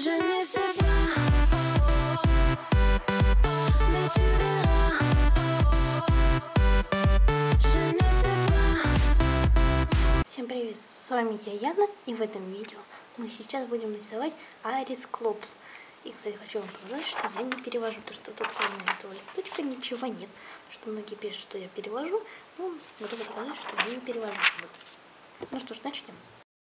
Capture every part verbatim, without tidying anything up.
Je ne sais pas, mais tu verras. Je ne sais pas. Всем привет, с вами я, Яна, и в этом видео мы сейчас будем рисовать Iris Clubs. И, кстати, хочу вам показать, что я не перевожу, то что тут кроме этого листочка ничего нет. Что многие пишут, что я перевожу, но готовы доказать, что я не перевожу. Ну что ж, начнем.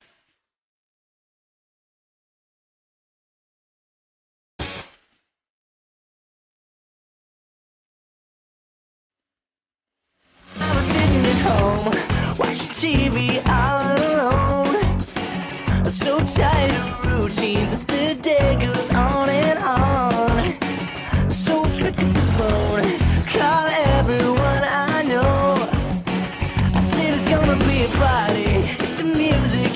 T V all alone, so tired of routines. The day goes on and on, so pick up the phone, call everyone I know. I say there's gonna be a party, hit the music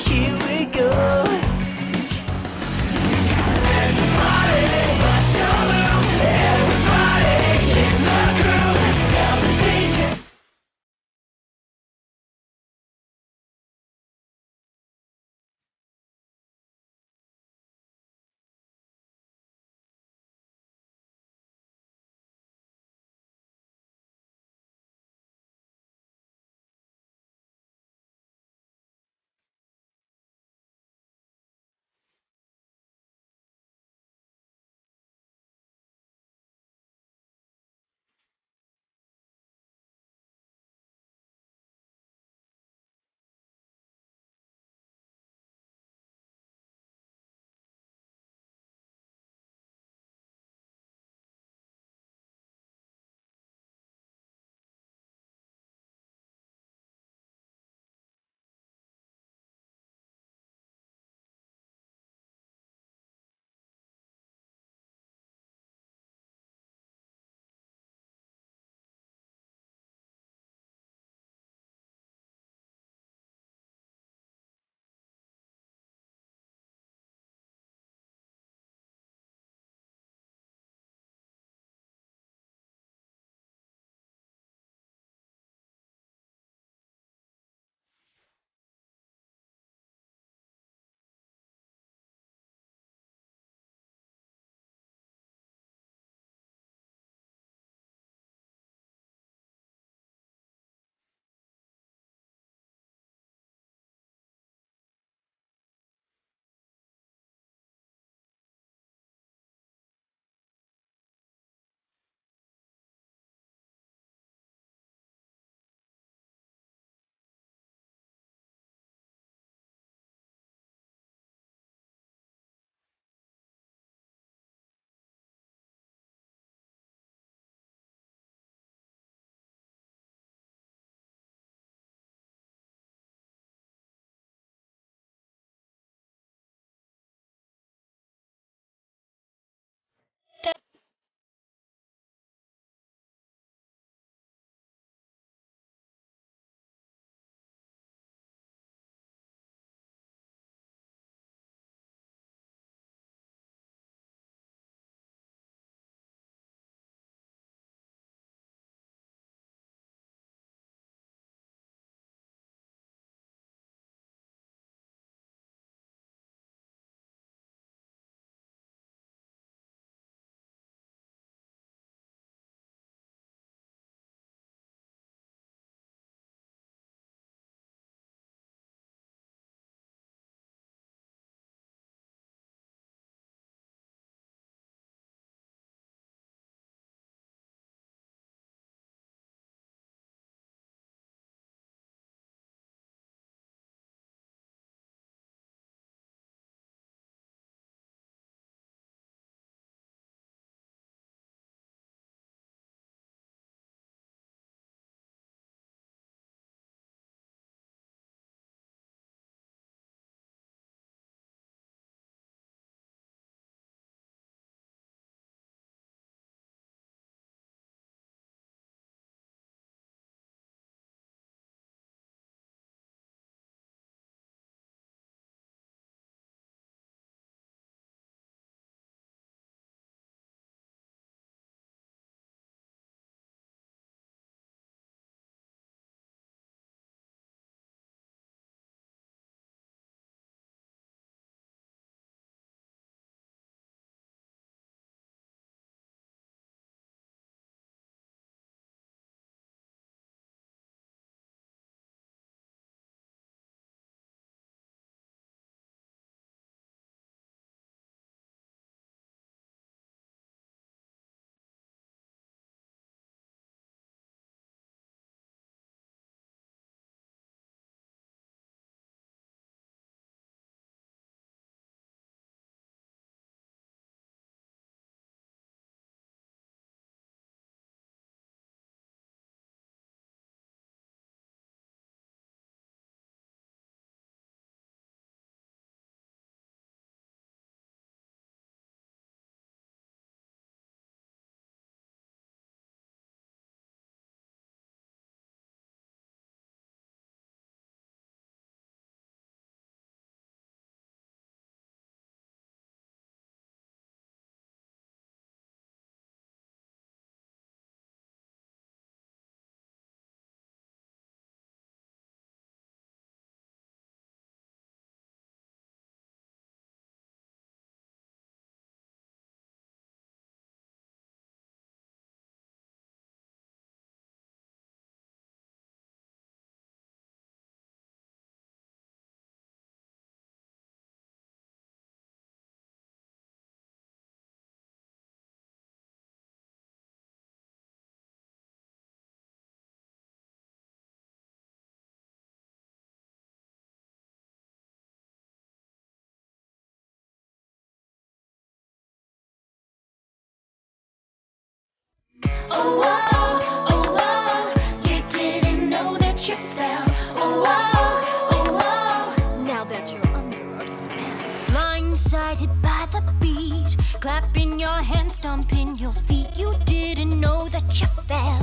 Oh, oh, oh, oh, you didn't know that you fell. Oh, oh, oh, oh, now that you're under our spell. Blindsided by the beat, clapping your hands, stomping your feet. You didn't know that you fell.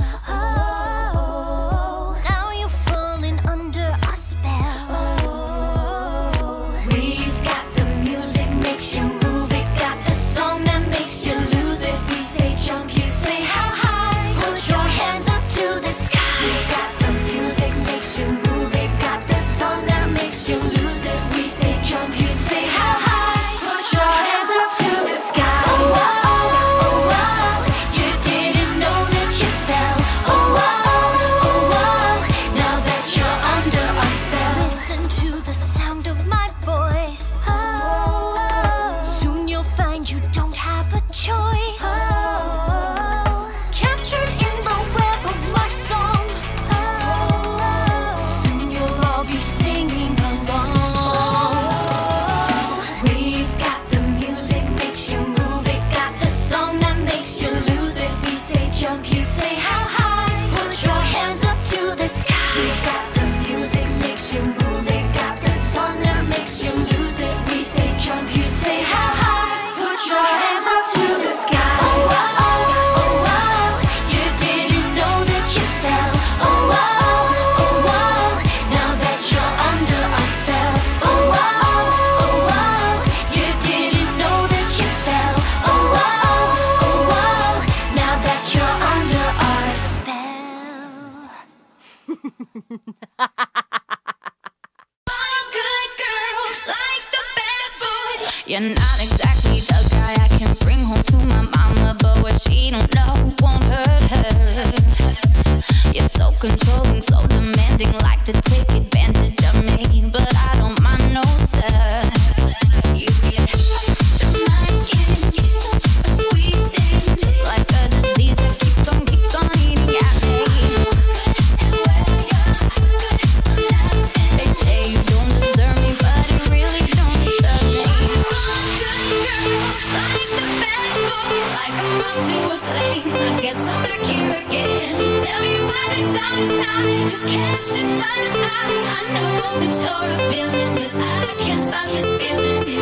Oh, now you're falling under our spell. Oh, we've got the music, makes you move it. Got the song that makes you lose it. We say jump, you say how high. Put your hands up to the sky. We've got the music, makes you move it. Got the song that makes you lose it. We say jump, you say how high. Put your hands up to the sky. Oh, oh, oh, oh, you didn't know that you fell. Oh, oh, oh, oh, now that you're under our spell. Listen to the sound of my voice. Oh, soon you'll find you don't have a choice. Oh, captured in the web of my song. Oh, soon you'll all be singing along. We've got the music, makes you move it. Got the song that makes you lose it. We say jump, you say how high. Put your hands up to the sky. We've got the music, makes you move it. Got the song that makes you lose it. We say jump, you say how high. Put your hands up to the sky. Oh, oh, oh, oh, oh, you didn't know that you fell. Oh, oh, oh, oh, now that you're under our spell. Oh, oh, oh, oh, you didn't know that you fell. Oh, oh, oh, oh, now that you're under our spell. All good girls like the bad boys. You're not exactly the guy I can bring home to my mama, but what she don't know won't hurt her. You're so controlling, so demanding, like to take advantage of me, but I don't mind, no sir. You get my skin, you're such a sweet thing, just like a disease that keeps on, keeps on eating at me. They say you don't deserve me, but it really don't deserve me. Like the bad boys, like I'm up to a flame. I guess I'm back here again. Tell me why the downside just catches my eye. I know that you're a villain, but I can't stop this feeling.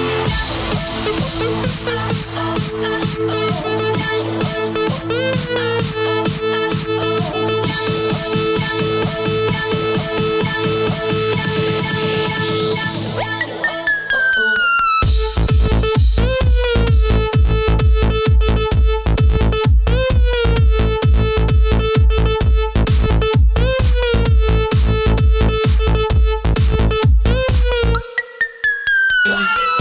Why do